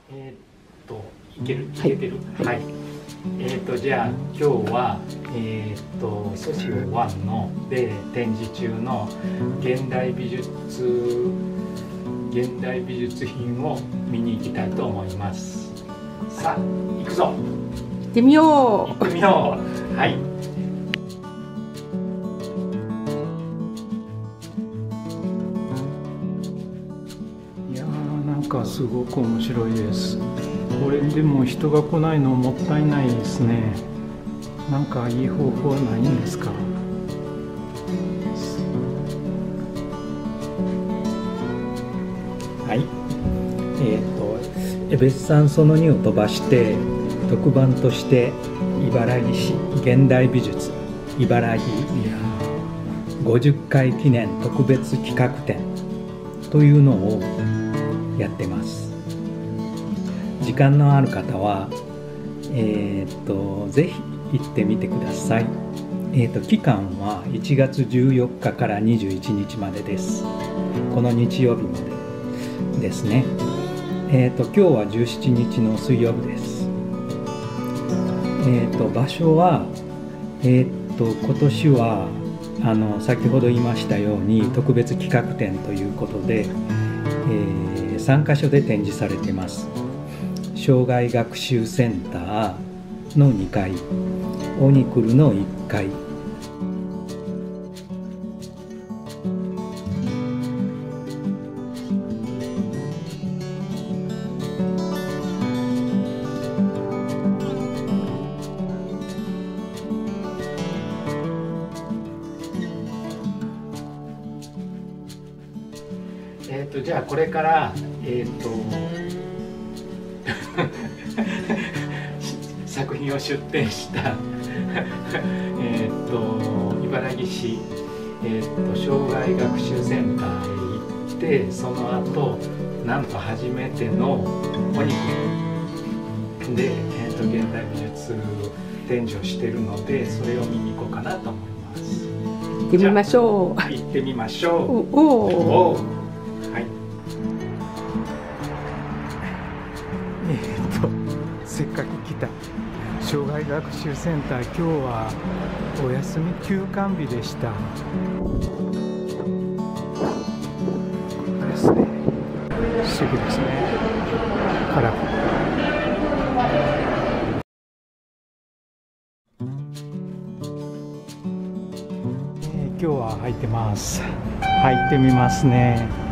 いけてる。はい。じゃあ今日はソシオ1ので展示中の現代美術品を見に行きたいと思います。さあ行くぞ。 行ってみよう。 行ってみよう。はい。いやー、なんかすごく面白いです。これでも人が来ないのもったいないですね。なんかいい方法はないんですか？はい。江別山その2を飛ばして特番として茨城市現代美術茨城50回記念特別企画展というのをやってます。時間のある方はぜひ行ってみてください。期間は1月14日から21日までです。この日曜日までですね。今日は17日の水曜日です。場所は今年は先ほど言いましたように特別企画展ということで、3カ所で展示されています。障害学習センターの2階、オニクルの1階、じゃあこれから作品を出展した茨城市障害学習センターへ行って、その後なんと初めてのお肉で現代美術展示をしているので、それを見に行こうかなと思います。 行ってみましょう。 行ってみましょう。 おお。 はい。せっかく来た障害学習センター、今日はお休み休館日でした。ですね。不思議ですね。カラフル。今日は入ってます。入ってみますね。